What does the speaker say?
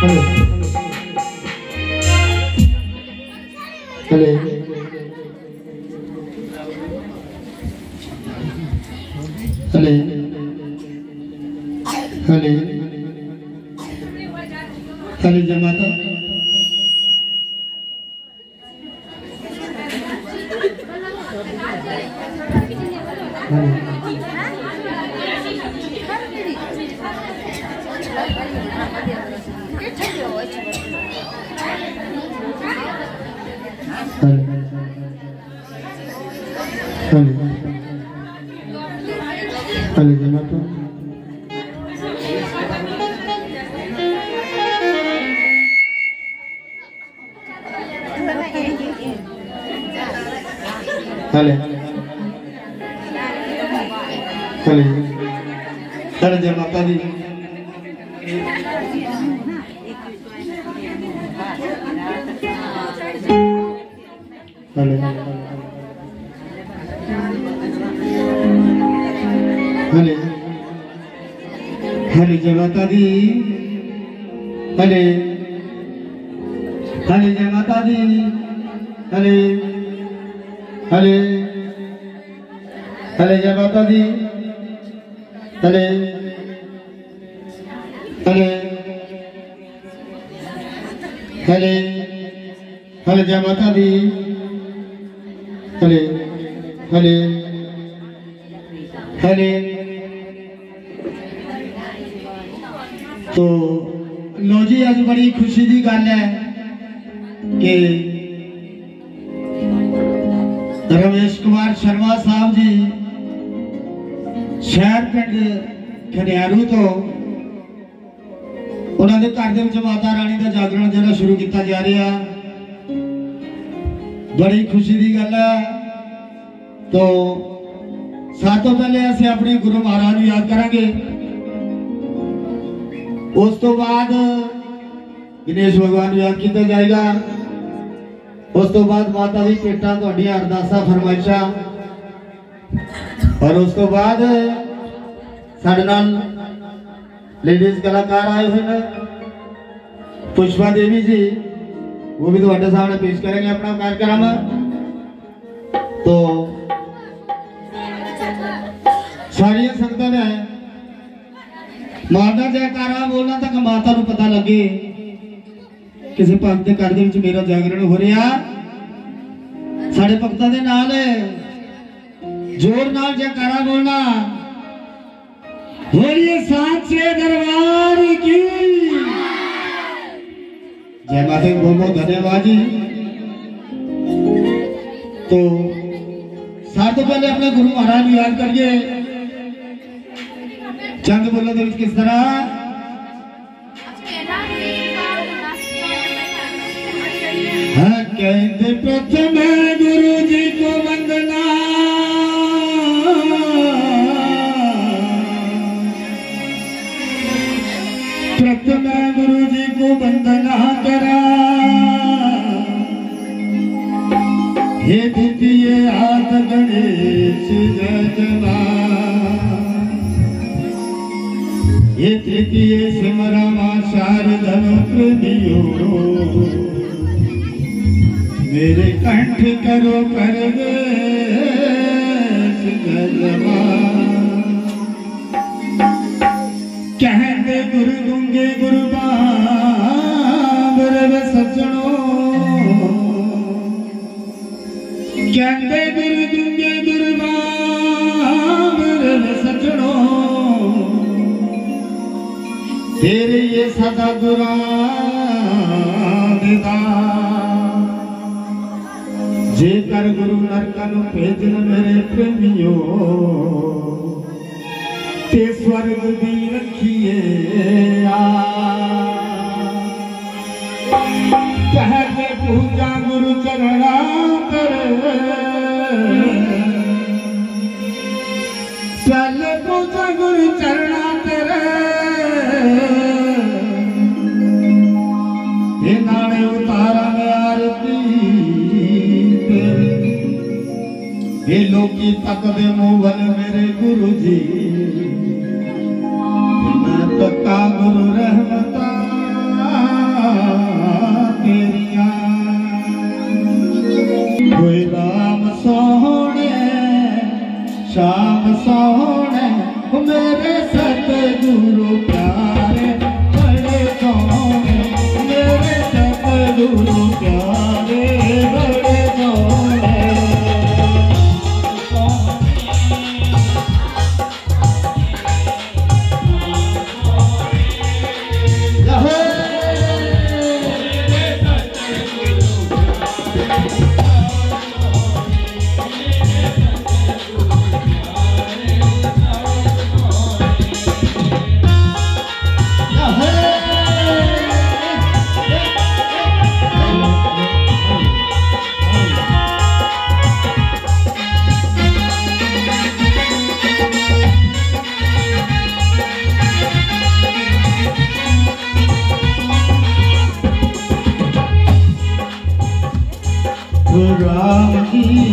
हले हले हले हले जमाता हले जमाता हले हले हले जमाता दी हले हले हले जमाता दी हले हले जमाता दी हले हले हले जमाता दी हले हले हले हले जमाता दी हले हले हले। तो लो जी अज बड़ी खुशी की गल है कि रमेश कुमार शर्मा साहब जी शहर पिंड खनियारू तो उन्होंने घर के माता रानी का जागरण जो शुरू किया जा रहा, बड़ी खुशी की गल है। तो सब तो पहले असं अपने गुरु महाराज को याद करांगे, उस तो बाद गणेश भगवान याद किया जाएगा, उस तो बाद माता दी भेटां तुहाडियां अरदासां फरमाइशां, और उस तो बाद साडे नाल लेडीज कलाकार आए हुए हैं पुष्पा देवी जी, वो भी तुहाडे सामने पेश करेंगे अपना कार्यक्रम। तो सारी संगत ने माता जयकारा बोलना तक माता को पता लगे किसी भक्त के घर में मेरा जागरण हो रहा, साढ़े भक्तों के नाल जोर नाल जयकारा बोलना, बोलिए साचे दरबार की जय माता दी। बहुत बहुत धन्यवाद जी। तो सब तो पहले अपने गुरु महाराज को याद करिए, चंद बोलो तो किस तरह हाँ कहते प्रथम गुरु जी को वंदना, प्रथम गुरु जी को वंदना करा, हे द्वितीय हाथ गणेश जजवा, ये तृतीय सिमरमा शारदन प्रेमियो, मेरे कंठ करो परवेश जजवा। कहते गुरु गुंगे गुरु बाबर सज्जनों, कहते गुरु गुंगे गुरु बाबर सज्जनों, तेरे ये सदा गुरा जेकर गुरु नरकन भेजन मेरे प्रेमियों, ते स्वर्ग भी रखिए कहते पूजा गुरु चरणा करे, पहले पूजा गुरु चरणा तेरे, हे नाने उतारा में आरती तेरे, हे लोकी तक दे मोहन मेरे गुरु जी, मैं तका गुरु रहमता राम की